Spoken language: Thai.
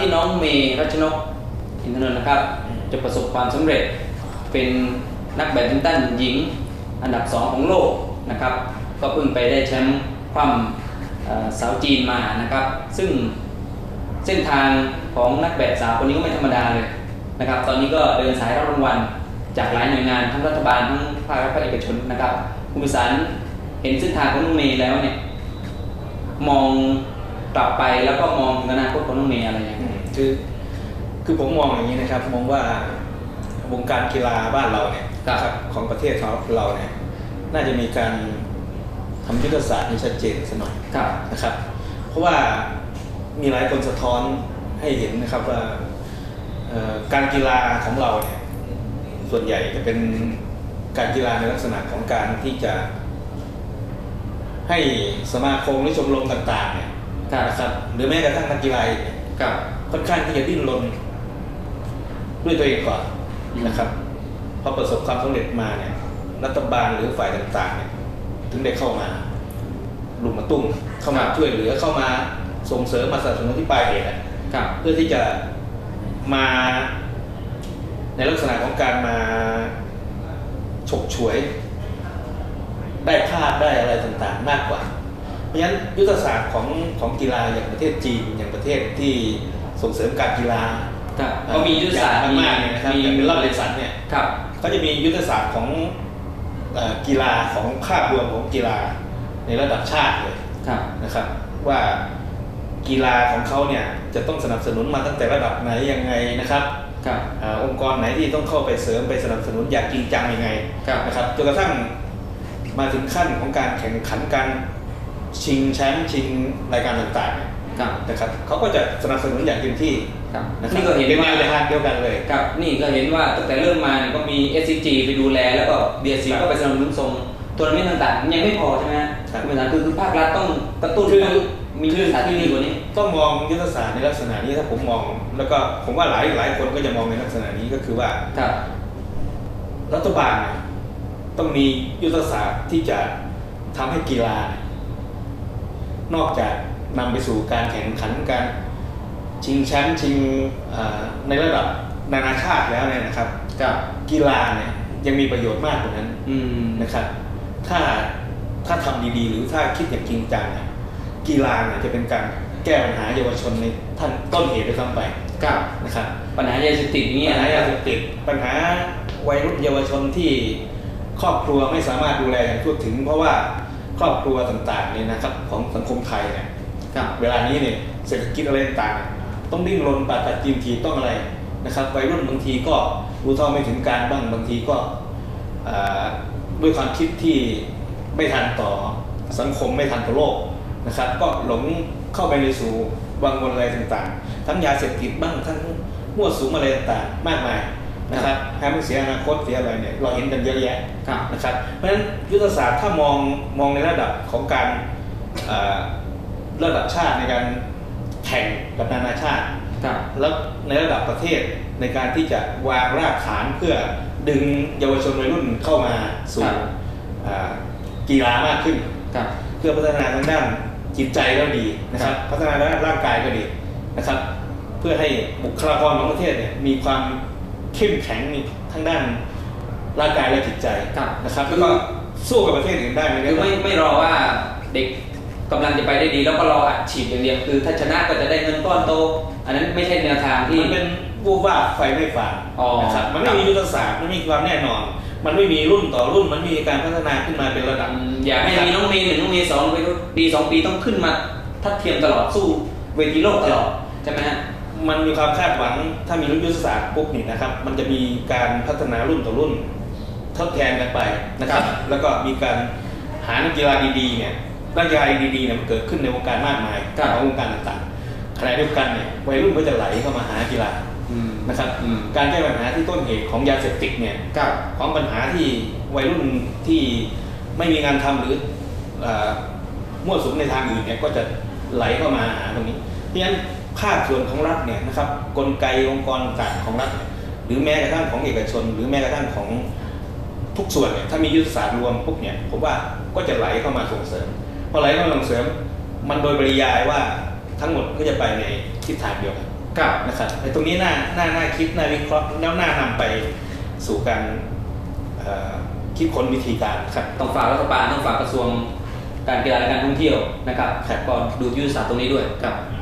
ที่น้องเมย์รัชนกอินทนนท์นะครับจะประสบความสำเร็จเป็นนักแบดมินตันหญิงอันดับ2ของโลกนะครับก็เพิ่งไปได้แชมป์ความสาวจีนมานะครับซึ่งเส้นทางของนักแบดสาวคนนี้ก็ไม่ธรรมดาเลยนะครับตอนนี้ก็เดินสายรับรางวัลจากหลายหน่วยงานทั้งรัฐบาลทั้งภาครัฐภาคเอกชนนะครับคุณพิสารเห็นเส้นทางของน้องเมย์แล้วเนี่ยมองกลับไปแล้วก็มองถึงอนาคตของน้องเมย์อะไรอย่างเงี้ยคือผมมองอย่างนี้นะครับมองว่าวงการกีฬาบ้านเราเนี่ยของประเทศเราเนี่ยน่าจะมีการทำยุทธศาสตร์ที่ชัดเจนสักหน่อยนะครับเพราะว่ามีหลายคนสะท้อนให้เห็นนะครับว่าการกีฬาของเราเนี่ยส่วนใหญ่จะเป็นการกีฬาในลักษณะของการที่จะให้สมาคมหรือชมรมต่างๆเนี่ยนะครับหรือแม้กระทั่งนักกีฬาค่อนข้างที่จะดิ้นรนด้วยตัวเองก่อนนะครับพอประสบความสำเร็จมาเนี่ยรัฐบาลหรือฝ่ายต่างๆเนี่ยถึงได้เข้ามาลุมมาตุ้มเข้ามาช่วยเหลือเข้ามาส่งเสริมมาสนับสนุนที่ปลายเหตุเพื่อที่จะมาในลักษณะของการมาฉกฉวยได้ภาพได้อะไรต่างๆมากกว่าเพราะฉะนั้นยุทธศาสตร์ของกีฬาอย่างประเทศจีนอย่างประเทศที่ส่งเสริมการกีฬาก็มียุทธศาสตร์มากๆเนี่ยนะครับอย่างเป็นรัฐบริษัทเนี่ยเขาจะมียุทธศาสตร์ของกีฬาของภาพรวมของกีฬาในระดับชาติเลยนะครับว่ากีฬาของเขาเนี่ยจะต้องสนับสนุนมาตั้งแต่ระดับไหนยังไงนะครับองค์กรไหนที่ต้องเข้าไปเสริมไปสนับสนุนอย่างจริงจังยังไงนะครับจนกระทั่งมาถึงขั้นของการแข่งขันการชิงแชมป์ชิงรายการต่างๆนะครับเขาก็จะสนับสนุนอย่างเต็มที่นี่ก็เห็นว่าในทางเดียวกันเลยครับนี่ก็เห็นว่าตั้งแต่เริ่มมาก็มี SCG ไปดูแลแล้วก็ BSC ก็ไปสนับสนุนส่งทัวร์นาเมนต์ต่างๆยังไม่พอใช่ไหมคือภาครัฐต้องกระตุ้นมียุทธศาสตร์ที่ดีกว่านี้ต้องมองยุทธศาสตร์ในลักษณะนี้ถ้าผมมองแล้วก็ผมว่าหลายคนก็จะมองในลักษณะนี้ก็คือว่ารัฐบาลต้องมียุทธศาสตร์ที่จะทำให้กีฬานอกจากนำไปสู่การแข่งขันการชิงแชมป์ชิงในระดับนานาชาติแล้วเนี่ยนะครับกีฬาเนี่ยยังมีประโยชน์มากกว่านั้นนะครับถ้าทำดีๆหรือถ้าคิดอย่างจริงจังกีฬาเนี่ยจะเป็นการแก้ปัญหาเยาวชนในท่านต้นเหตุด้วยซ้ำไปนะครับปัญหายาเสพติดนี้ปัญหายาเสพติดปัญหาวัยรุ่นเยาวชนที่ครอบครัวไม่สามารถดูแลอย่างทั่วถึงเพราะว่าครอบครัวต่างๆเนี่ยนะครับของสังคมไทยเนี่ยเวลานี้เนี่ยเศรษฐกิจอะไรต่างๆต้องดิ้นรนปาตัดจีนทีต้องอะไรนะครับวัยรุ่นบางทีก็รู้เท่าไม่ถึงการบ้างบางทีก็ด้วยความคิดที่ไม่ทันต่อสังคมไม่ทันต่อโลกนะครับก็หลงเข้าไปในสู่วังวนอะไรต่างๆทั้งยาเสพติดบ้างทั้งมั่วสุมอะไรต่างๆมากมายนะครับให้มันเสียอนาคตเสียอะไรเนี่ยเราเห็นกันเยอะแยะนะครับเพราะฉะนั้นยุทธศาสตร์ถ้ามองในระดับของการระดับชาติในการแข่งกับนานาชาติแล้วในระดับประเทศในการที่จะวางรากฐานเพื่อดึงเยาวชนวัยรุ่นเข้ามาสู่กีฬามากขึ้นเพื่อพัฒนาทางด้านจิตใจก็ดีนะครับพัฒนาด้านร่างกายก็ดีนะครับเพื่อให้บุคลากรของประเทศเนี่ยมีความเข้มแข็งทั้งด้านร่างกายและจิตใจนะครับแล้วก็สู้กับประเทศอื่นได้คือไม่รอว่าเด็กกำลังจะไปได้ดีแล้วก็รออัดฉีดอย่างเดียวคือถ้าชนะก็จะได้เงินก้อนโตอันนั้นไม่ใช่แนวทางที่มันเป็นวูบวาบไฟไม่ฟางนะครับมันไม่มียุทธศาสตร์ไม่มีความแน่นอนมันไม่มีรุ่นต่อรุ่นมันมีการพัฒนาขึ้นมาเป็นระดับอยากให้มีน้องเมย์1น้องเมย์2ไปปี2ปีต้องขึ้นมาทัดเทียมตลอดสู้เวทีโลกตลอดใช่ไหมฮะมันมีความคาดหวังถ้ามียุทธศาสตร์ปุ๊บนี่นะครับมันจะมีการพัฒนารุ่นต่อรุ่นทดแทนกันไปนะครับแล้วก็มีการหานักกีฬาดีๆเนี่ยนักกีฬาดีๆเนี่ยมันเกิดขึ้นในวงการมากมายของวงการต่างๆขณะเดียวกันเนี่ยวัยรุ่นก็จะไหลเข้ามาหากีฬานะครับการแก้ปัญหาที่ต้นเหตุของยาเสพติดเนี่ยของปัญหาที่วัยรุ่นที่ไม่มีงานทำหรือมั่วสุมในทางอื่นเนี่ยก็จะไหลเข้ามาหาตรงนี้เพราะฉะนั้นภาคส่วนของรัฐเนี่ยนะครับกลไกองค์กรต่างของรัฐหรือแม้กระทั่งของเอกชนหรือแม้กระทั่งของทุกส่วนเนี่ยถ้ามียุทธศาสตร์รวมปุ๊บเนี่ยผมว่าก็จะไหลเข้ามาส่งเสริมพอไหลเข้ามาส่งเสริมมันโดยปริยายว่าทั้งหมดก็จะไปในทิศทางเดียวกันนะครับในตรงนี้น่าคิดน่าวิเคราะห์แล้วน่านำไปสู่การคิดค้นวิธีการครับต้องฝากรัฐบาลต้องฝากกระทรวงการกีฬาและการท่องเที่ยวนะครับครับก็ดูยุทธศาสตร์ตรงนี้ด้วยครับ